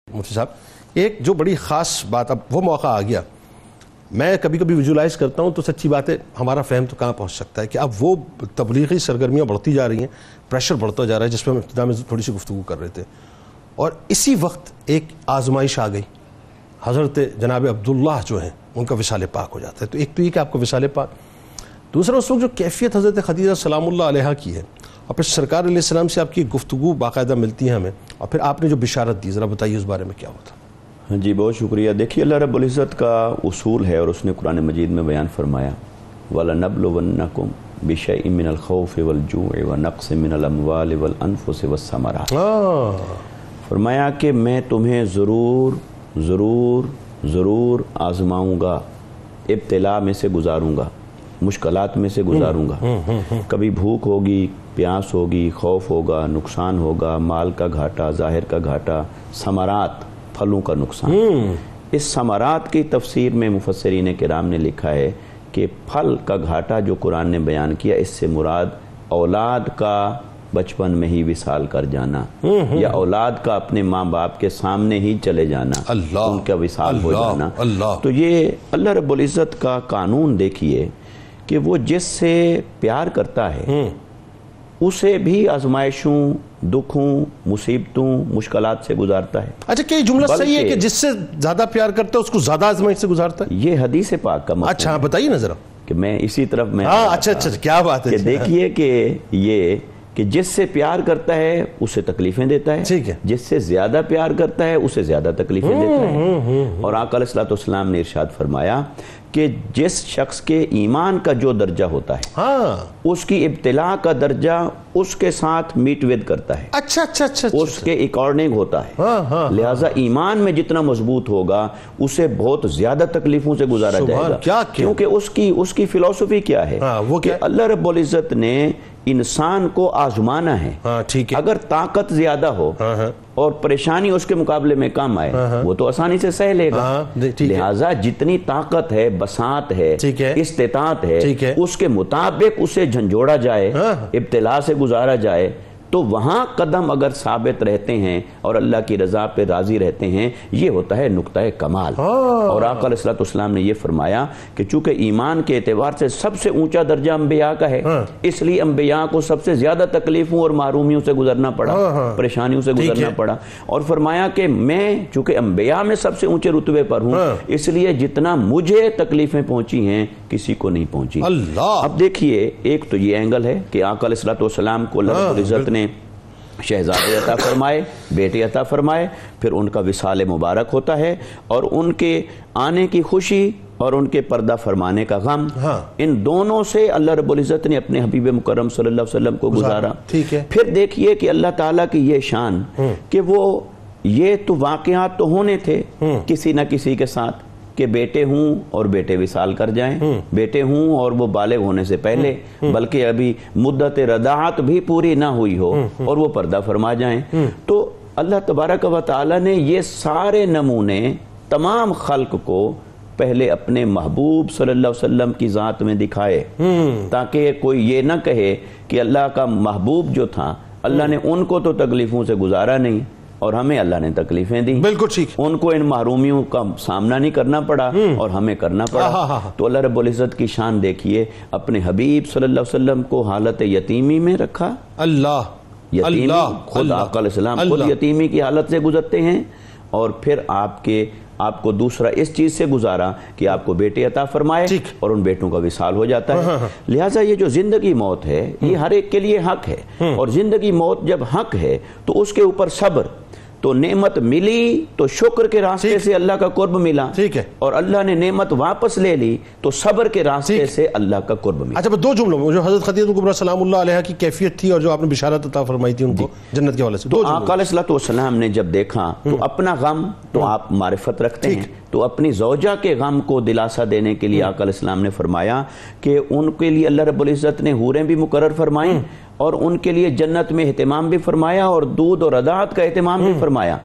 مفتی صاحب ایک جو بڑی خاص بات، اب وہ موقع آ گیا، میں کبھی کبھی ویژولائز کرتا ہوں تو سچی بات ہے ہمارا فہم تو کہاں پہنچ سکتا ہے کہ اب وہ تبلیغی سرگرمیاں بڑھتی جا رہی ہیں، پریشر بڑھتا جا رہا ہے، جس پہ ہم ابتدا میں تھوڑی سی گفتگو کر رہے تھے، اور اسی وقت ایک آزمائش آ گئی، حضرت جناب عبداللہ جو ہیں ان کا وصال پاک ہو جاتا ہے۔ تو ایک تو یہ کہ آپ کو وصال پاک، دوسرا اس وقت جو کیفیت حضرت خدیجہ سلام اللہ علیہا کی ہے، اور پھر سرکار علیہ السلام سے آپ کی گفتگو باقاعدہ ملتی ہے ہمیں، اور پھر آپ نے جو بشارت دی، ذرا بتائیے اس بارے میں کیا ہوتا؟ جی بہت شکریہ۔ دیکھیے اللہ رب العزت کا اصول ہے اور اس نے قرآن مجید میں بیان فرمایا وَلَنَبْلُوَنَّكُمْ بِشَيْءٍ مِّنَ الْخَوْفِ وَالْجُوعِ وَنَقْصٍ مِّنَ الْأَمْوَالِ وَالْأَنفُسِ وَالثَّمَرَاتِ، فرمایا کہ میں تمہیں ضرور آزماؤں گا، ابتلا میں سے گزاروں گا، مشکلات میں سے گزاروں گا، کبھی بھوک ہوگی، پیاس ہوگی، خوف ہوگا، نقصان ہوگا، مال کا گھاٹا، ظاہر کا گھاٹا، ثمرات، پھلوں کا نقصان۔ اس ثمرات کی تفسیر میں مفسرین کرام نے لکھا ہے کہ پھل کا گھاٹا جو قرآن نے بیان کیا، اس سے مراد اولاد کا بچپن میں ہی وصال کر جانا، یا اولاد کا اپنے ماں باپ کے سامنے ہی چلے جانا، ان کا وصال ہو جانا۔ تو یہ اللہ رب العزت کا قانون دیکھیے کہ وہ جس سے پیار کرتا ہے اسے بھی آزمائشوں، دکھوں، مصیبتوں، مشکلات سے گزارتا ہے۔ اچھا کہ یہ جملہ صحیح ہے کہ جس سے زیادہ پیار کرتا ہے اس کو زیادہ آزمائش سے گزارتا ہے؟ یہ حدیث پاک کا مطلب۔ اچھا بتائیے نا ذرا، کہ میں اسی طرف میں اچھا کیا بات ہے، کہ دیکھیے کہ یہ کہ جس سے پیار کرتا ہے اسے تکلیفیں دیتا ہے، ٹھیک ہے، جس سے زیادہ پیار کرتا ہے اسے زیادہ تکلیفیں دیتا ہے۔ اور آقا علیہ الصلوۃ والسلام نے ارشاد فرمایا کہ جس شخص کے ایمان کا جو درجہ ہوتا ہے اس کی ابتلا کا درجہ اس کے ساتھ میٹ ود کرتا ہے، اچھا اس کے اکارڈنگ ہوتا ہے۔ لہٰذا ایمان میں جتنا مضبوط ہوگا اسے بہت زیادہ تکلیفوں سے گزارا جائے گا، کیونکہ اس کی فلسفی کیا ہے کہ اللہ رب العزت نے انسان کو آزمانا ہے۔ اگر طاقت زیادہ ہو اور پریشانی اس کے مقابلے میں کم آئے وہ تو آسانی سے سہ لے گا، لہٰذا جتنی طاقت ہے، بساط ہے، استطاعت ہے، اس کے مطابق اسے جھنجھوڑا جائے، ابتلا سے گزارا جائے، تو وہاں قدم اگر ثابت رہتے ہیں اور اللہ کی رضا پہ راضی رہتے ہیں، یہ ہوتا ہے نقطہ کمال۔ اور آقا علیہ الصلوۃ والسلام نے یہ فرمایا کہ چونکہ ایمان کے اعتبار سے سب سے اونچا درجہ انبیاء کا ہے، اس لیے انبیاء کو سب سے زیادہ تکلیفوں اور محرومیوں سے گزرنا پڑا، پریشانیوں سے گزرنا پڑا، اور فرمایا کہ میں چونکہ انبیاء میں سب سے اونچے رتبے پر ہوں، اس لیے جتنا مجھے تکلیفیں پہنچی ہیں کسی کو نہیں پہنچی۔ اب دیکھیے ایک تو یہ اینگل ہے کہ آقا علیہ الصلوۃ والسلام کو اللہ رب العزت نے شہزادے عطا فرمائے، بیٹے عطا فرمائے، پھر ان کا وصال مبارک ہوتا ہے، اور ان کے آنے کی خوشی اور ان کے پردہ فرمانے کا غم، ان دونوں سے اللہ رب العزت نے اپنے حبیب مکرم صلی اللہ علیہ وسلم کو گزارا۔ پھر دیکھیے کہ اللہ تعالیٰ کی یہ شان کہ وہ یہ تو واقعات تو ہونے تھے کسی نہ کسی کے ساتھ کہ بیٹے ہوں اور بیٹے وصال کر جائیں، بیٹے ہوں اور وہ بالغ ہونے سے پہلے، بلکہ ابھی مدت رضاعت بھی پوری نہ ہوئی ہو اور وہ پردہ فرما جائیں۔ تو اللہ تبارک و تعالی نے یہ سارے نمونے تمام خلق کو پہلے اپنے محبوب صلی اللہ علیہ وسلم کی ذات میں دکھائے، تاکہ کوئی یہ نہ کہے کہ اللہ کا محبوب جو تھا اللہ نے ان کو تو تکلیفوں سے گزارا نہیں اور ہمیں اللہ نے تکلیفیں دی، بالکل ٹھیک، ان کو ان محرومیوں کا سامنا نہیں کرنا پڑا اور ہمیں کرنا پڑا۔ تو اللہ رب العزت کی شان دیکھیے، اپنے حبیب صلی اللہ علیہ وسلم کو حالت یتیمی میں رکھا، یتیمی خود آقا علیہ السلام خود یتیمی کی حالت سے گزرتے ہیں، اور پھر آپ کو دوسرا اس چیز سے گزارا کہ آپ کو بیٹے عطا فرمائے اور ان بیٹوں کا وصال ہو جاتا ہے۔ لہٰذا یہ جو زندگی موت ہے یہ ہر ایک کے لیے حق ہے، اور زندگی موت جب حق ہے تو اس کے اوپر صبر، تو نعمت ملی تو شکر کے راستے سے اللہ کا قرب ملا، اور اللہ نے نعمت واپس لے لی تو صبر کے راستے سے اللہ کا قرب ملا۔ اچھا دو جملوں میں جو حضرت خدیجہ کبریٰ سلام اللہ علیہا کی کیفیت تھی اور جو آپ نے بشارت عطا فرمائی تھی ان کو جنت کے حوالے سے، تو آقا علیہ الصلوۃ والسلام نے جب دیکھا تو اپنا غم تو آپ معرفت رکھتے ہیں، تو اپنی زوجہ کے غم کو دلاسا دینے کے لیے آقا علیہ السلام نے فرمایا کہ ان کے لیے اللہ رب العزت نے حوریں بھی مقرر فرمائیں، اور ان کے لیے جنت میں اہتمام بھی فرمایا اور دودھ اور رضاعت کا اہتمام بھی فرمایا۔